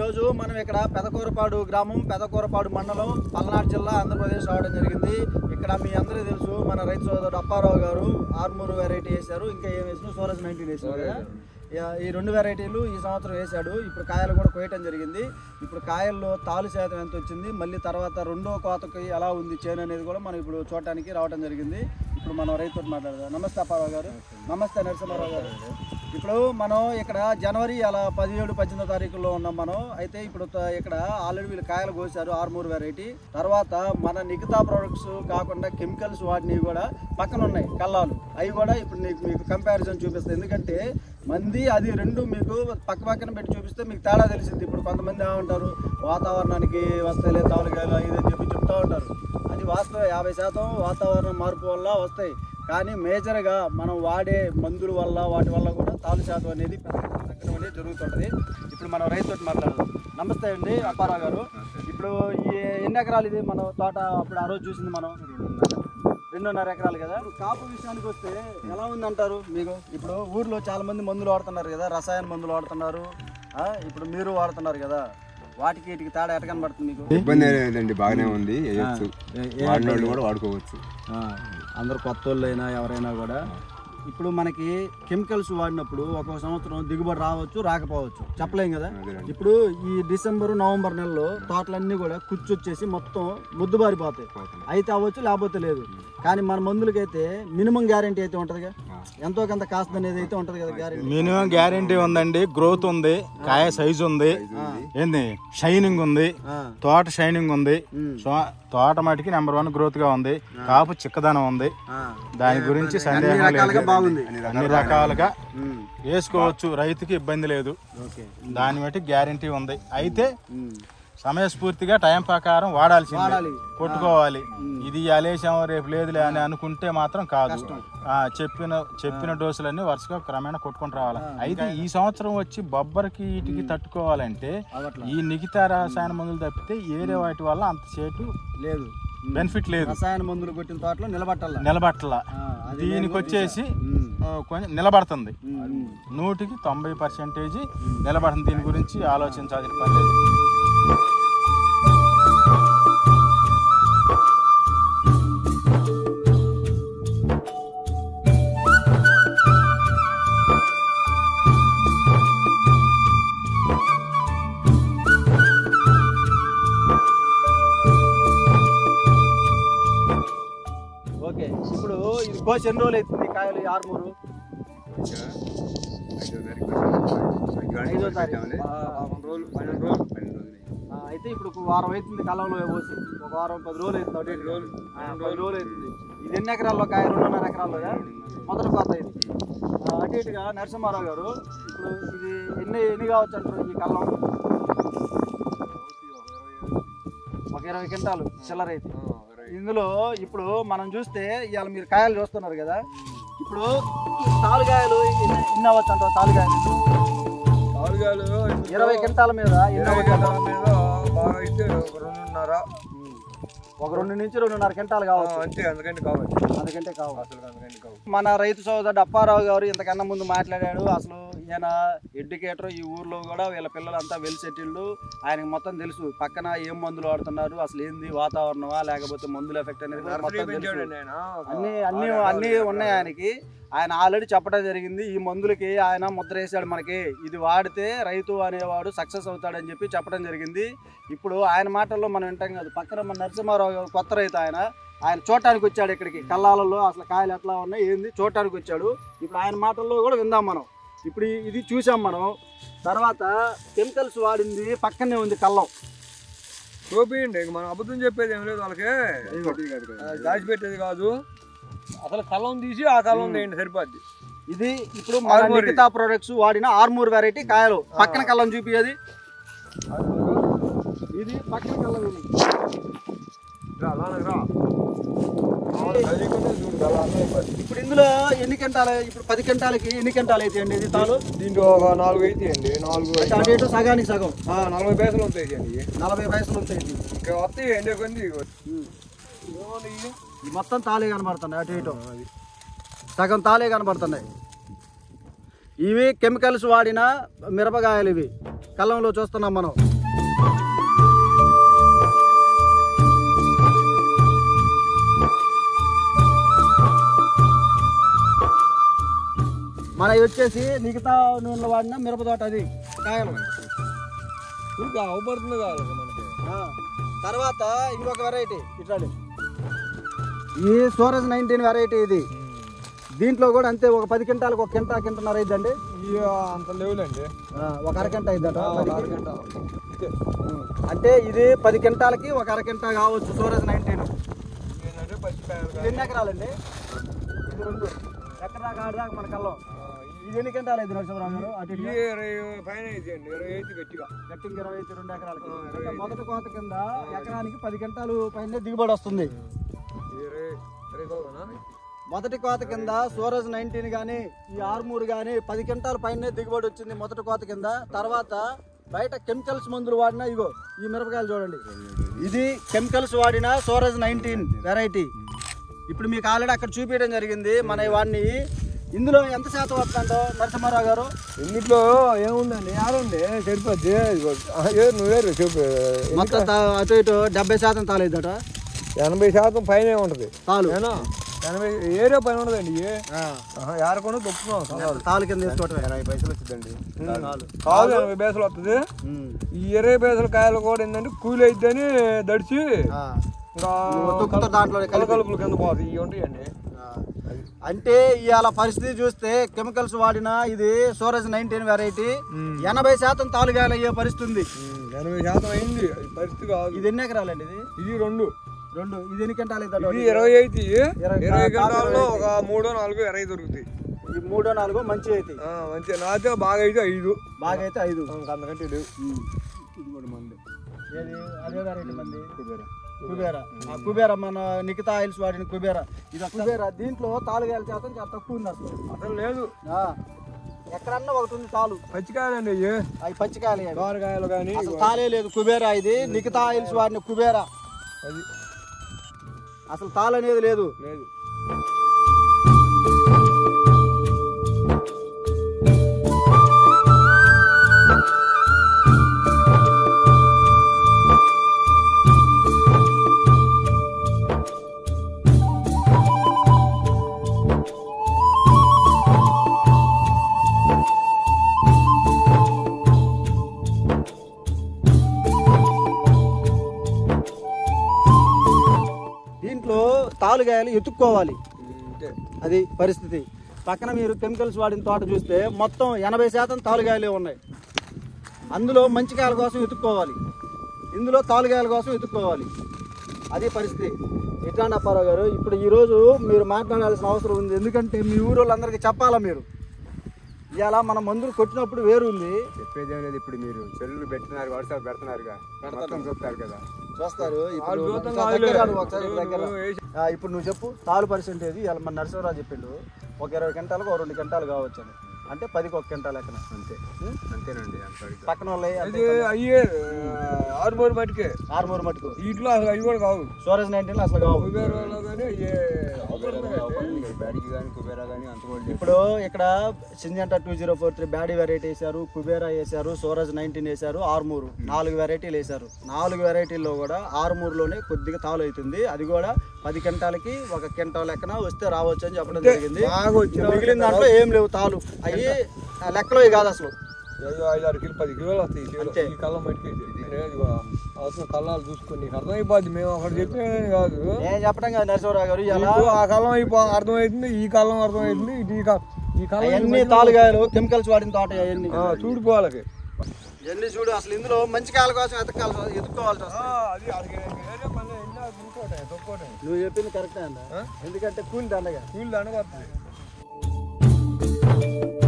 ఈరోజు మనం ఇక్కడ పెదకూరపాడు గ్రామం, పెదకూరపాడు మండలం, పల్నాడు జిల్లా, ఆంధ్రప్రదేశ్ రావడం జరిగింది. ఇక్కడ మీ అందరికీ తెలుసు మన రైతు సోదరుడు అప్పారావు గారు ఆర్మూర్ వెరైటీ వేశారు. ఇంకా ఏం వేసిన సూరజ్ 19 వేసారు కదా. ఈ 2 వెరైటీలు ఈ సంవత్సరం వేశాడు. ఇప్పుడు కాయలు కూడా కోయటం జరిగింది. ఇప్పుడు కాయల్లో తాలు శాతం ఎంత వచ్చింది, మళ్ళీ తర్వాత రెండో కోతకి ఎలా ఉంది చేను అనేది కూడా మనం ఇప్పుడు చూడటానికి రావడం జరిగింది. ఇప్పుడు మనం రైతుతో మాట్లాడదాం. నమస్తే అప్పారావు గారు. నమస్తే నరసింహారావు గారు. ఇప్పుడు మనం ఇక్కడ జనవరి అలా 17, 18 తారీఖుల్లో ఉన్నాం మనం. అయితే ఇప్పుడు ఇక్కడ ఆల్రెడీ వీళ్ళు కాయలు కోసారు ఆర్మూర్ వెరైటీ. తర్వాత మన నిఖితా ప్రొడక్ట్స్ కాకుండా కెమికల్స్ వాటిని కూడా పక్కన ఉన్నాయి కల్లాలు. అవి కూడా ఇప్పుడు మీకు కంపారిజన్ చూపిస్తాయి. ఎందుకంటే మంది అది రెండు మీకు పక్క పక్కన పెట్టి చూపిస్తే మీకు తేడా తెలిసింది. ఇప్పుడు కొంతమంది ఏమంటారు వాతావరణానికి వస్తాయిలే తాలుగాయలు ఇదని చెప్తూ ఉంటారు. అది వాస్తవం. 50% వాతావరణం మార్పు వల్ల వస్తాయి. కానీ మేజర్గా మనం వాడే మందుల వల్ల వాటి వల్ల కూడా తాలు శాతం అనేది తగ్గడం అనేది జరుగుతుంటుంది. ఇప్పుడు మనం రైతుతో మాట్లాడదాం. నమస్తే అండి అప్పారావు గారు. ఇప్పుడు ఈ ఎన్ని ఎకరాలు ఇది మనం తోట అప్పుడు ఆ రోజు చూసింది మనం 2.5 ఎకరాలు కదా. కాపు విషయానికి వస్తే ఎలా ఉందంటారు మీకు? ఇప్పుడు ఊర్లో చాలా మంది మందులు వాడుతున్నారు కదా, రసాయన మందులు వాడుతున్నారు. ఇప్పుడు మీరు వాడుతున్నారు కదా, వాటికి వీటికి తేడా ఎట్ట కనబడుతుంది మీకు? ఇబ్బంది లేదండి, బాగానే ఉంది. వాడినోళ్ళు కూడా వాడుకోవచ్చు. అందరు కొత్త వాళ్ళు అయినా ఎవరైనా కూడా. ఇప్పుడు మనకి కెమికల్స్ వాడినప్పుడు ఒక సంవత్సరం దిగుబడి రావచ్చు, రాకపోవచ్చు, చెప్పలేం కదా. ఇప్పుడు ఈ డిసెంబర్, నవంబర్ నెలలో తోటలన్నీ కూడా కుచ్చొచ్చేసి మొత్తం ముద్దుబారిపోతాయి. అయితే అవ్వచ్చు, లేకపోతే లేదు. కానీ మన మందులకైతే మినిమం గ్యారెంటీ అయితే ఉంటుందిగా, ఎంతో కొంత కాస్ట్ అనేది అయితే ఉంటుంది కదా. గ్యారెంటీ మినిమం గ్యారెంటీ ఉందండి. గ్రోత్ ఉంది, కాయ సైజు ఉంది, ఏంది షైనింగ్ ఉంది, తోట షైనింగ్ ఉంది, తోట మటుకి నెంబర్ 1 గ్రోత్ గా ఉంది. కాపు చిక్కదనం ఉంది. దాని గురించి సందేహం లేదు. అన్ని రకాలుగా వేసుకోవచ్చు, రైతుకి ఇబ్బంది లేదు. దాని బట్టి గ్యారెంటీ ఉంది. అయితే సమయస్ఫూర్తిగా టైం ప్రకారం వాడాల్సింది, కొట్టుకోవాలి. ఇది అలేసాం రేపు లేదులే అని అనుకుంటే మాత్రం కాదు. చెప్పిన డోసులన్నీ వరుసగా క్రమేణా కొట్టుకుంటూ రావాలి. అయితే ఈ సంవత్సరం వచ్చి బొబ్బరికి వీటికి తట్టుకోవాలంటే ఈ నిఖితా రసాయన మందులు తప్పితే ఏరే వాటి వల్ల అంత సేటు లేదు, బెనిఫిట్ లేదు. రసాయన మందులు కొట్టిన తోటలో నిలబట్టాల. దీనికి వచ్చేసి కొంచెం నిలబడుతుంది. 100కి 90% నిలబడుతుంది. దీని గురించి ఆలోచించాల్సిన పని లేదు. ఓకే, ఇప్పుడు ఇది కోసి ఎన్ని రోజులు అవుతుంది కాయలు ఆర్మూరు? 5వ తారీఖు. 12 రోజులు. అయితే ఇప్పుడు వారం అవుతుంది కళ్ళంలో పోసి. ఒక వారం 10 రోజులు అవుతుంది. 10 రోజులు అవుతుంది. ఇది ఎన్ని ఎకరాల్లో కాయ? 2.5 ఎకరాల్లో మొదటి కోత ఇది. అటు ఇటుగా నరసింహారావు గారు, ఇప్పుడు ఇది ఎన్ని కావచ్చు అంటారు ఈ కళ్ళం? ఒక 20 క్వింటాలు చిల్లర అయితే. ఇందులో ఇప్పుడు మనం చూస్తే ఇవాళ మీరు కాయలు చూస్తున్నారు కదా, ఇప్పుడు తాలుగాయలు ఎన్ని అవ్వచ్చు అంటారు? తాలుగాయలు 20 క్వింటాల మీద ఎన్ని అవ్వచ్చు? బాగా అయితే 2.5, ఒక 2 నుంచి 2.5 క్వింటాలు కావచ్చు. అంతే, అందుకంటే కావచ్చు. అందుకంటే కావు. మన రైతు సోదరుడు అప్పారావు గారు ఇంతకన్నా ముందు మాట్లాడాడు. అసలు ఈయన ఎడ్యుకేటర్. ఈ ఊర్లో కూడా వీళ్ళ పిల్లలంతా వెల్ సెటిల్డ్. ఆయనకు మొత్తం తెలుసు పక్కన ఏం మందులు వాడుతున్నారు, అసలు ఏంది వాతావరణమా లేకపోతే మందుల ఎఫెక్ట్ అనేది మొత్తం అన్నీ ఉన్నాయి ఆయనకి. ఆయన ఆల్రెడీ చెప్పడం జరిగింది. ఈ మందులకి ఆయన ముద్ర వేసాడు మనకి, ఇది వాడితే రైతు అనేవాడు సక్సెస్ అవుతాడని చెప్పి చెప్పడం జరిగింది. ఇప్పుడు ఆయన మాటల్లో మనం వింటాం కాదు. పక్కన మన నరసింహారావు గారు కొత్త రైతు. ఆయన చూడటానికి వచ్చాడు ఇక్కడికి. కల్లాలలో అసలు కాయలు ఎట్లా ఉన్నాయి ఏంది చూడటానికి వచ్చాడు. ఇప్పుడు ఆయన మాటల్లో కూడా విందాం మనం. ఇప్పుడు ఇది చూసాం మనం. తర్వాత కెమికల్స్ వాడింది పక్కనే ఉంది కల్లం. చూపియండి, మనం అబద్ధం చెప్పేది ఏం లేదు. వాళ్ళకి దాచిపెట్టేది కాదు. అసలు కళ్ళం తీసి ఆ కళ్ళం తీయండి, సరిపోద్ది. ఇది ఇప్పుడు మన నిఖితా ప్రొడక్ట్స్ వాడిన ఆర్మూర్ వెరైటీ కాయలు. పక్కన కళ్ళం చూపియది. ఇది పక్కన కళ్ళం. ఇప్పుడు ఇందులో ఎన్ని క్వింటాలు? ఇప్పుడు 10 క్వింటాలకి ఎన్ని క్వింటాలు అయితే అండి ఇది తాలు? దీంట్లో ఒక 4 అయితే అండి. 4 అటు ఇటు సగానికి సగం 40 పైసలు ఉంటాయి అండి. 40 పైసలు ఉంటాయి. ఇంకా వస్తాయి ఎండే కొంది. మొత్తం తాళే కనబడుతున్నాయి. అటు ఇటు సగం తాళే కనబడుతున్నాయి. ఇవి కెమికల్స్ వాడిన మిరపకాయలు. ఇవి కళ్ళంలో చూస్తున్నాం మనం. మనవి వచ్చేసి మిగతా నూనెలో వాడిన మిరప తోట అది కాయలు. ఇంకా అవపడుతుంది కావాలి మనకి. తర్వాత ఇంకొక వెరైటీ ఇట్లా, ఈ సూరజ్ 19 వెరైటీ ఇది. దీంట్లో కూడా అంతే, ఒక 10 క్వింటాలకు ఒక కింటన్నర అయిద్దండి. అంత లేవులండి, ఒక అరకింట అయిద్దట. అంటే ఇది 10 క్వింటాలకి ఒక అరకింట కావచ్చు సూరజ్ 19. ఇది ఎన్ని ఎకరాలండి? ఇది 2 ఎకరా కాడదాకా మన కళ్ళం. ఇది ఎన్ని క్వింటాలు అయితే నరసింహరావు గారు? అటు 20 పైన అయితే 25 గట్టిగా, గట్టిగా 25 2 ఎకరాలకి. మొదటి కోత కింద ఎకరానికి 10 క్వింటాలు పైన దిగుబడి వస్తుంది. మొదటి కోత కింద సూరజ్ 19 కానీ ఈ ఆర్మూర్ కానీ 10 క్వింటాల పైన దిగుబడి వచ్చింది మొదటి కోత కింద. తర్వాత బయట కెమికల్స్ మందులు వాడిన ఇగో ఈ మిరపకాయలు చూడండి, ఇది కెమికల్స్ వాడిన సూరజ్ 19 వెరైటీ. ఇప్పుడు మీకు ఆల్రెడీ అక్కడ చూపించడం జరిగింది మన వాడిని. ఇందులో ఎంత శాతం వస్తుందో నరసింహారావు గారు? ఇందులో ఏముందండి, యారండి సరిపోద్ది. నువ్వే చెప్పు. మొత్తం అటు ఇటు 70% తాలేదట. 80% పైన ఉంటుంది తాలు. 80 ఏరియా పైన ఉండదండి. యారకుండా తొక్కున్నాం తాలు కింద తీసుకోవటం 80 పైసలు వచ్చిందండి. కాదు 80 పైసలు వస్తుంది. ఈ 20 పైసల కాయలు కూడా ఏంటంటే కూలి అయిద్దని దడిచి ఇంకా దాంట్లో కలుపులు కింద పోతుంది. ఇవి ఉంటాయండి. అంటే ఇవాళ పరిస్థితి చూస్తే కెమికల్స్ వాడిన ఇది సూరజ్ 19 వెరైటీ 80% తాలుగాయలు అయ్యే పరిస్థితి ఉంది. 80% అయింది పరిస్థితి కాదు. ఇది ఎన్ని ఎకరాలండి? ఇది 2. ఇది ఎన్ని క్వింటాలు? 25 క్వింటాల్లో ఒక 3-4 20 దొరుకుతాయి. ఈ 3-4 మంచి అయితే మంచి, నాతో బాగా అయితే 5. బాగా అయితే 5 అంతకంటే లేవు. ఇది కూడా మంది ఏది అదే వెరైటీ మంది కుబేరా. కుబేరా మన నిఖితా ఆయిల్స్ వాడిన కుబేరా. ఇది కుబేరా. దీంట్లో తాలుగాయల శాతం చాలా తక్కువ ఉంది అసలు లేదు. ఎక్కడన్నా ఒకటి ఉంది తాలు. పచ్చికాయలండి అవి పచ్చికాయలు, కాయలు కానీ అసలు తాలే లేదు. కుబేరా ఇది నిఖితా ఆయిల్స్ వాడిన కుబేరా. అది అసలు తాలు అనేది లేదు. తాలుగాయలు ఎత్తుక్కోవాలి, అది పరిస్థితి. పక్కన మీరు కెమికల్స్ వాడిన తోట చూస్తే మొత్తం 80% తాలుగాయలే ఉన్నాయి. అందులో మంచి కాయల కోసం ఎత్తుక్కోవాలి, ఇందులో తాలుగాయల కోసం ఎత్తుక్కోవాలి, అది పరిస్థితి. ఎట్లాంటి అప్పారావు గారు, ఇప్పుడు ఈరోజు మీరు మాట్లాడాల్సిన అవసరం ఉంది. ఎందుకంటే మీ ఊరు వాళ్ళందరికీ చెప్పాలా. మీరు ఇలా మన మందులు కొట్టినప్పుడు వేరు ఉంది, చెప్పేదేం లేదు. ఇప్పుడు మీరు సెల్లు పెట్టినారు, వాట్సాప్ పెడుతున్నారుగా, చూస్తారు కదా, చూస్తారు. ఇప్పుడు నువ్వు చెప్పు తాలు పర్సెంటేజ్. ఇలా మన నరసింహరావు చెప్పిండు ఒక 20 క్వింటాలకు 2 క్వింటాలు కావచ్చు అని. అంటే 10కి 1 క్వింటాల్ ఎక్కడ అంతే. అంతేనండి. పక్కన వాళ్ళే అయ్యే ఆరుమూరు మట్టుకే, ఆరుమూరు మట్టుకు. వీటిలో అసలు అవి కూడా కావు. సూరజ్ 19 అసలు కావు. ఇప్పుడు ఇక్కడ సింజంటా 2043 బ్యాడీ వెరైటీ వేసారు, కుబేరా వేసారు, సూరజ్ 19 వేసారు, ఆరుమూరు 4 వెరైటీలు వేసారు. 4 వెరైటీల్లో కూడా ఆరుమూరులోనే కొద్దిగా తాలు అవుతుంది. అది కూడా 10 క్వింటాలకి 1 క్వింటాల్ లెక్కన వస్తే రావచ్చు అని చెప్పడం జరిగింది. మిగిలిన దాంట్లో ఏం లేవు తాలు, అవి లెక్కలో కాదు అసలు. 5-6 కిలో 10 కిలోలు వస్తాయి ఈ కళ్ళం బయటకి. అవసరం కళ్ళాలు చూసుకొని అర్థమైపోద్ది. మేము అక్కడ చెప్పేది కాదు, నేను చెప్పడం కాదు నరసింహరావు గారు. ఆ కళ్ళం అర్థమవుతుంది, ఈ కళ్ళం అర్థమవుతుంది. ఈ కళ్ళం అన్ని తాలుగాయలు కెమికల్స్ వాడిన తోట అవన్నీ చూడిపోవాలకి. ఎన్ని చూడు అసలు ఇందులో మంచి కాయల కోసం ఎత్తుకోవాల్సి వస్తుంది. నువ్వు చెప్పింది కరెక్టే అన్న, ఎందుకంటే కూలి దండగా వస్తుంది.